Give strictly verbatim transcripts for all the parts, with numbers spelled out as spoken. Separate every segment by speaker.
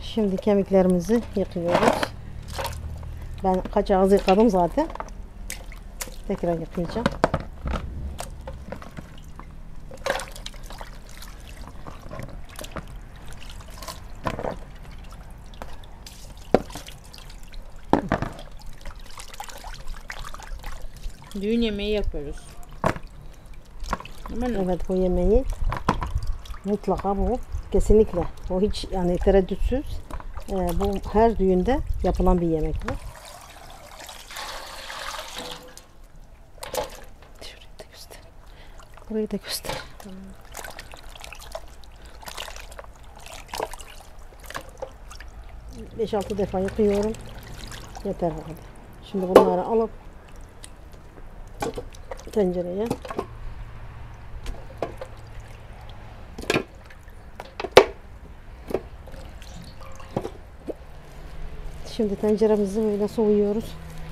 Speaker 1: Şimdi kemiklerimizi yıkıyoruz. Ben kaç ağız yıkadım zaten. Tekrar yıkayacağım.
Speaker 2: Düğün yemeği yapıyoruz.
Speaker 1: Evet, bu yemeği mutlaka bu. Kesinlikle. O hiç yani tereddütsüz. E, bu her düğünde yapılan bir yemek bu. Şurayı da göster. Burayı da göster. Tamam. beş altı defa yıkıyorum. Yeter bu kadar. Şimdi bunları alıp tencereye Şimdi tenceremizi böyle soğuyoruz.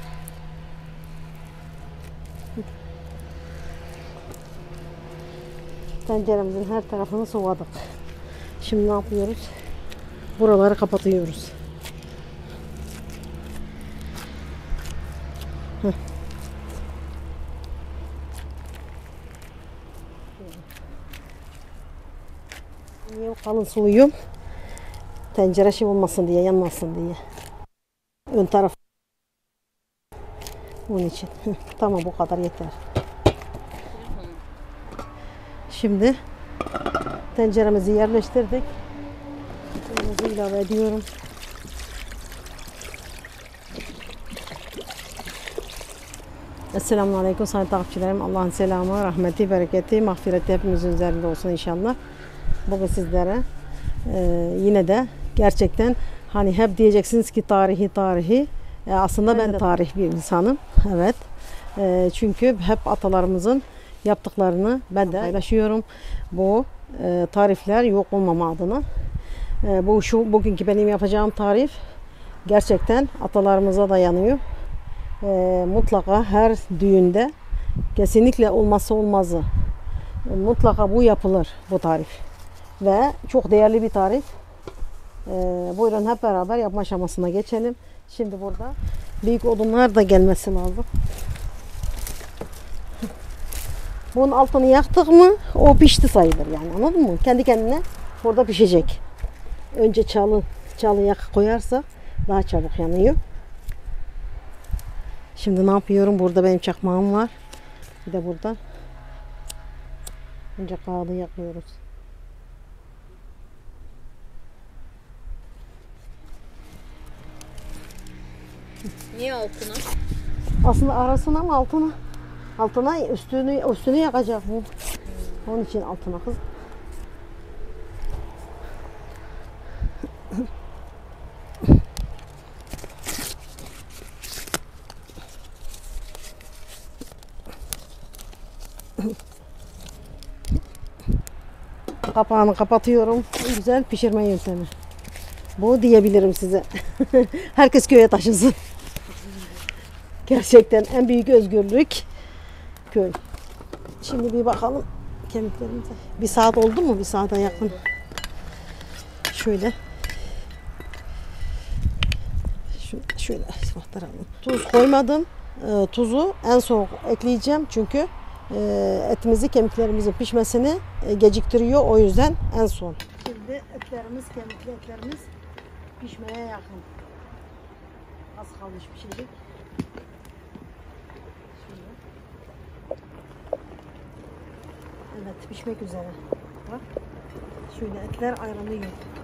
Speaker 1: Tenceremizin her tarafını soğudık. Şimdi ne yapıyoruz? Buraları kapatıyoruz. Heh. Niye kalın soğuyorum? Tencere şey olmasın diye, yanmasın diye. Ön taraf. Onun için. Tamam, bu kadar yeter. Şimdi tenceremizi yerleştirdik. Suyumuzu ilave ediyorum. Esselamu Aleyküm sayın takipçilerim. Allah'ın selamı, rahmeti, bereketi, mağfireti hepimizin üzerinde olsun inşallah. Bugün sizlere e, yine de gerçekten hani hep diyeceksiniz ki tarihi tarihi. E, aslında ben, ben de tarih bir insanım. Evet. E, çünkü hep atalarımızın yaptıklarını ben de paylaşıyorum. Bu e, tarifler yok olmama adına. E, bu şu bugünkü benim yapacağım tarif gerçekten atalarımıza dayanıyor. E, mutlaka her düğünde kesinlikle olmazsa olmazı. E, mutlaka bu yapılır, bu tarif. Ve çok değerli bir tarif. E, buyurun hep beraber yapma aşamasına geçelim. Şimdi burada büyük odunlar da gelmesi lazım. Bunun altını yaktık mı o pişti sayılır yani, anladın mı? Kendi kendine burada pişecek. Önce çalı, çalı yak koyarsak daha çabuk yanıyor. Şimdi ne yapıyorum? Burada benim çakmağım var. Bir de burada. Önce kağıdı yakıyoruz.
Speaker 2: Niye altına?
Speaker 1: Aslında arasına mı altına? Altına üstünü üstünü yakacak bu. Onun için altına kız. Kapağını kapatıyorum. Güzel pişirme yöntemi. Bu diyebilirim size. Herkes köye taşınsın. Gerçekten en büyük özgürlük köy. Şimdi bir bakalım kemiklerimize. Bir saat oldu mu? Bir saate yakın. Şöyle. Şöyle, şöyle aktaralım. Tuz koymadım. E, tuzu en son ekleyeceğim çünkü e, etimizi, kemiklerimizin pişmesini e, geciktiriyor. O yüzden en son. Şimdi etlerimiz, kemikli etlerimiz pişmeye yakın. Az kalmış pişecek. Evet, pişmek üzere. Bak. Şöyle etler ayrılıyor.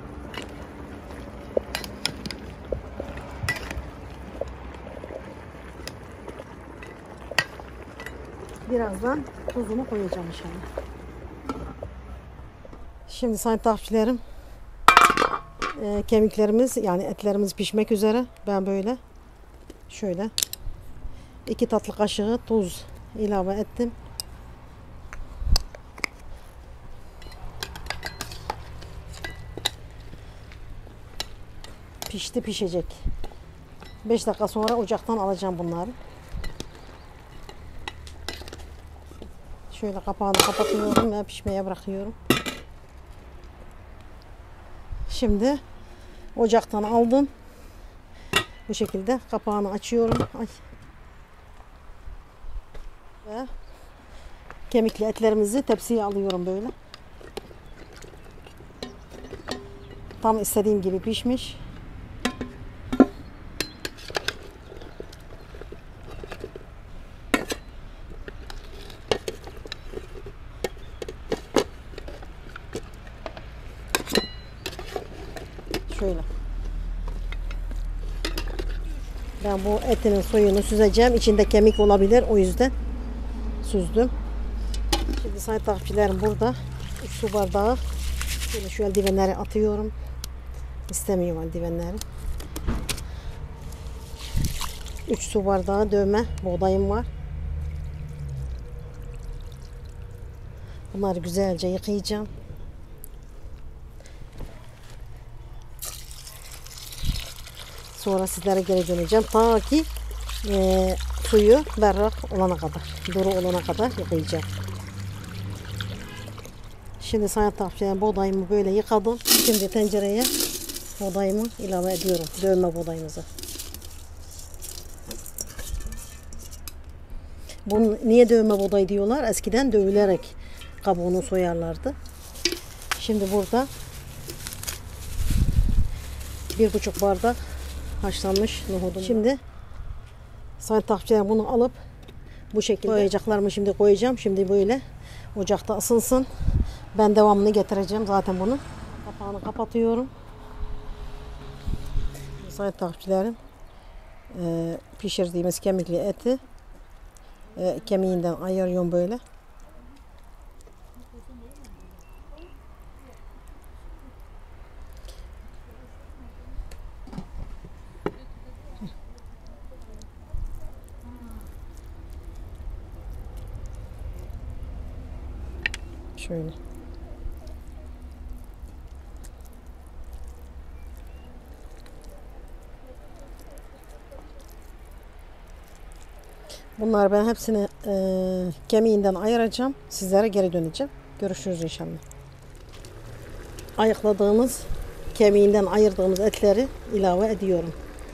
Speaker 1: Birazdan tuzumu koyacağım inşallah. Şimdi sayın takipçilerim, e, kemiklerimiz yani etlerimiz pişmek üzere. Ben böyle şöyle iki tatlı kaşığı tuz ilave ettim. Pişti, pişecek. beş dakika sonra ocaktan alacağım bunları. Şöyle kapağını kapatıyorum ve pişmeye bırakıyorum. Şimdi ocaktan aldım. Bu şekilde kapağını açıyorum. Ay. Ve kemikli etlerimizi tepsiye alıyorum böyle. Tam istediğim gibi pişmiş. Şöyle. Ben bu etinin suyunu süzeceğim. İçinde kemik olabilir. O yüzden süzdüm. Şimdi sayın takipçilerim burada. üç su bardağı. Şöyle şu eldivenleri atıyorum. İstemiyorum eldivenleri. üç su bardağı dövme buğdayım var. Bunları güzelce yıkayacağım. Sonra sizlere geri döneceğim. Ta ki e, suyu berrak olana kadar, duru olana kadar yıkayacağım. Şimdi sayın takipçilerim buğdayımı böyle yıkadım. Şimdi tencereye buğdayımı ilave ediyorum. Dövme buğdayımızı. Bunu niye dövme buğday diyorlar? Eskiden dövülerek kabuğunu soyarlardı. Şimdi burada bir buçuk bardak haşlanmış nohudum. Şimdi sayın takipçilerim bunu alıp bu şekilde koyacaklarımı şimdi koyacağım. Şimdi böyle ocakta ısınsın. Ben devamını getireceğim zaten bunu. Kapağını kapatıyorum. Sayın takipçilerim e, pişirdiğimiz kemikli eti e, kemiğinden ayırıyorum böyle. Şöyle. Bunlar ben hepsini e, kemiğinden ayıracağım. Sizlere geri döneceğim. Görüşürüz inşallah. Ayıkladığımız, kemiğinden ayırdığımız etleri ilave ediyorum.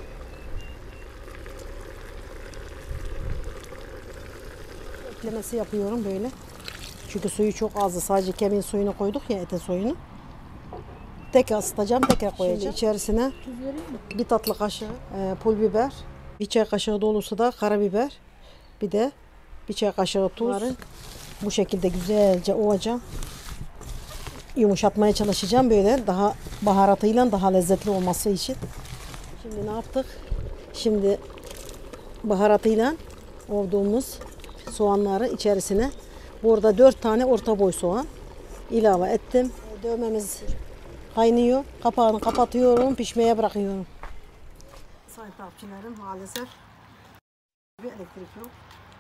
Speaker 1: Eklemesi yapıyorum böyle. Çünkü suyu çok azdı. Sadece kemiğin suyunu koyduk ya, etin suyunu. Tekrar ısıtacağım, tekrar koyacağım. Şimdi içerisine bir tatlı kaşığı e, pul biber, bir çay kaşığı dolusu da karabiber, bir de bir çay kaşığı tuz. Bu şekilde güzelce ovacağım. Yumuşatmaya çalışacağım böyle daha baharatıyla daha lezzetli olması için. Şimdi ne yaptık? Şimdi baharatıyla ovduğumuz soğanları içerisine, burada dört tane orta boy soğan ilave ettim. Dövmemiz kaynıyor. Kapağını kapatıyorum. Pişmeye bırakıyorum. Sayın takipçilerim maalesef bir elektrik yok.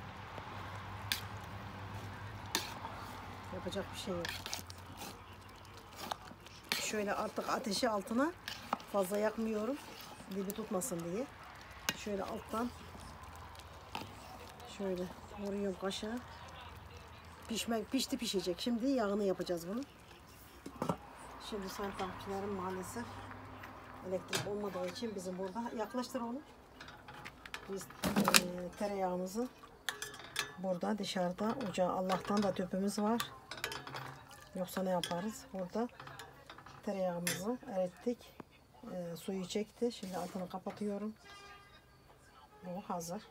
Speaker 1: Yapacak bir şey yok. Şöyle artık ateşi altına fazla yakmıyorum. Dibi tutmasın diye. Şöyle alttan şöyle vuruyorum kaşığı. Pişmek pişti pişecek. Şimdi yağını yapacağız bunu. Şimdi sayın takipçilerim maalesef elektrik olmadığı için bizim burada yaklaştır onu. Biz e, tereyağımızı burada dışarıda ocağa, Allah'tan da tüpümüz var. Yoksa ne yaparız? Burada tereyağımızı erittik. E, suyu çekti. Şimdi altını kapatıyorum. Bu hazır.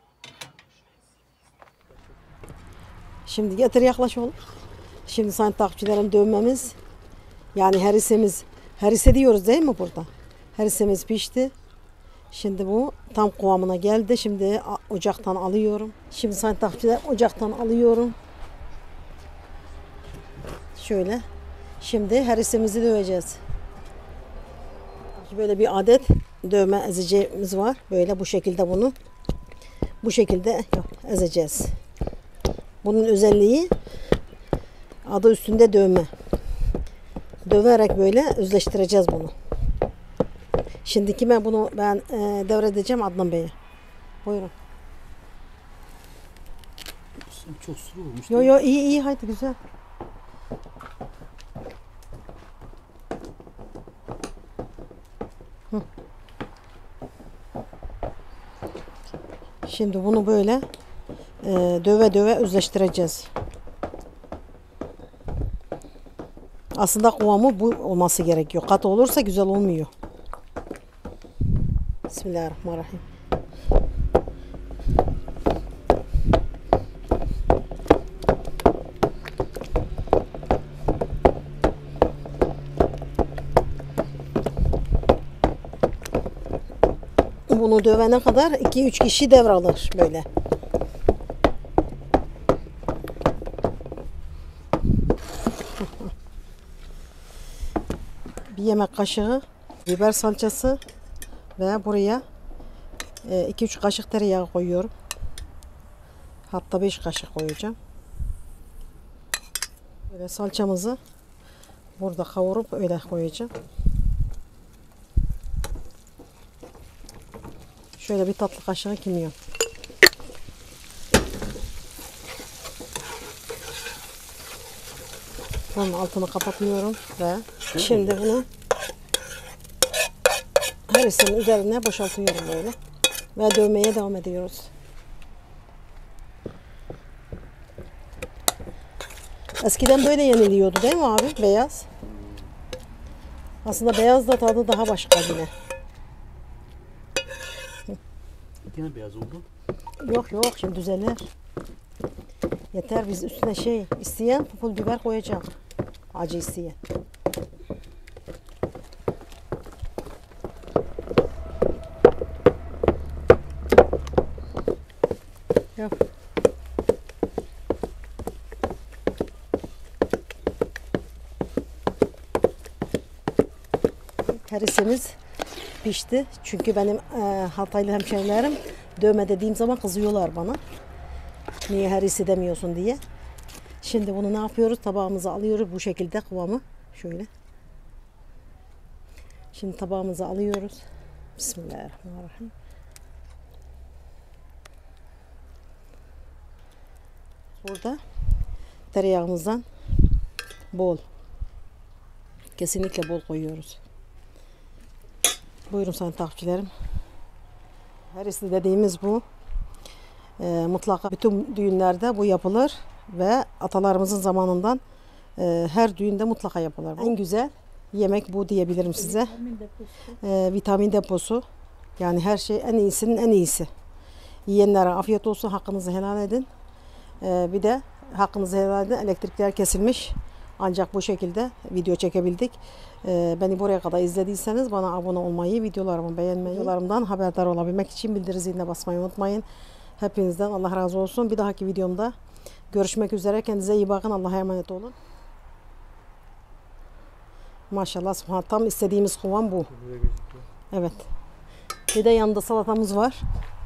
Speaker 1: Şimdi getir yaklaş oğlum. Şimdi sayın takipçilerim dövmemiz, yani herisemiz, herise diyoruz değil mi burada? Herisemiz pişti. Şimdi bu tam kıvamına geldi. Şimdi ocaktan alıyorum. Şimdi sayın takipçiler ocaktan alıyorum. Şöyle. Şimdi herisemizi döveceğiz. Böyle bir adet dövme ezeceğimiz var. Böyle bu şekilde bunu bu şekilde ezeceğiz. Bunun özelliği adı üstünde dövme. Döverek böyle özleştireceğiz bunu. Şimdi kime bunu ben e, devredeceğim? Adnan Bey'e. Buyurun.
Speaker 3: Çok sulu olmuş.
Speaker 1: Yo yo iyi iyi haydi güzel. Hı. Şimdi bunu böyle e, döve döve özleştireceğiz. Aslında kıvamı bu olması gerekiyor. Katı olursa güzel olmuyor. Bismillahirrahmanirrahim. Bunu dövene kadar iki üç kişi devralır böyle. Bir yemek kaşığı biber salçası ve buraya iki üç kaşık tereyağı koyuyorum. Hatta beş kaşık koyacağım. Böyle salçamızı burada kavurup öyle koyacağım. Şöyle bir tatlı kaşığı kimyon. Bunun altını kapatıyorum ve şimdi bunu herisinin üzerine boşaltıyorum böyle ve dövmeye devam ediyoruz. Eskiden böyle yeniliyordu değil mi abi? Beyaz. Aslında beyaz da tadı daha başka yine.
Speaker 3: Yine beyaz oldu.
Speaker 1: Yok yok şimdi düzelir. Yeter biz üstüne şey isteyen pul biber koyacağım. Acı isteyen. Yok. Karisemiz pişti. Çünkü benim e, Hataylı hemşehrilerim dövme dediğim zaman kızıyorlar bana. Niye harisi demiyorsun diye. Şimdi bunu ne yapıyoruz? Tabağımıza alıyoruz bu şekilde kıvamı. Şöyle. Şimdi tabağımıza alıyoruz. Bismillahirrahmanirrahim. Burada tereyağımızdan bol. Kesinlikle bol koyuyoruz. Buyurun sayın takipçilerim. Harisi dediğimiz bu. E, mutlaka bütün düğünlerde bu yapılır ve atalarımızın zamanından e, her düğünde mutlaka yapılır. En güzel yemek bu diyebilirim size.
Speaker 2: Vitamin deposu.
Speaker 1: E, vitamin deposu. Yani her şey en iyisinin en iyisi. Yiyenlere afiyet olsun. Hakkınızı helal edin. E, bir de hakkınızı helal edin. Elektrikler kesilmiş. Ancak bu şekilde video çekebildik. Ee, beni buraya kadar izlediyseniz bana abone olmayı, videolarımı beğenmeyi, videolarımdan haberdar olabilmek için bildiri ziline basmayı unutmayın. Hepinizden Allah razı olsun. Bir dahaki videomda görüşmek üzere. Kendinize iyi bakın. Allah'a emanet olun. Maşallah subhanallah, tam istediğimiz kıvam bu. Evet. Bir de yanında salatamız var.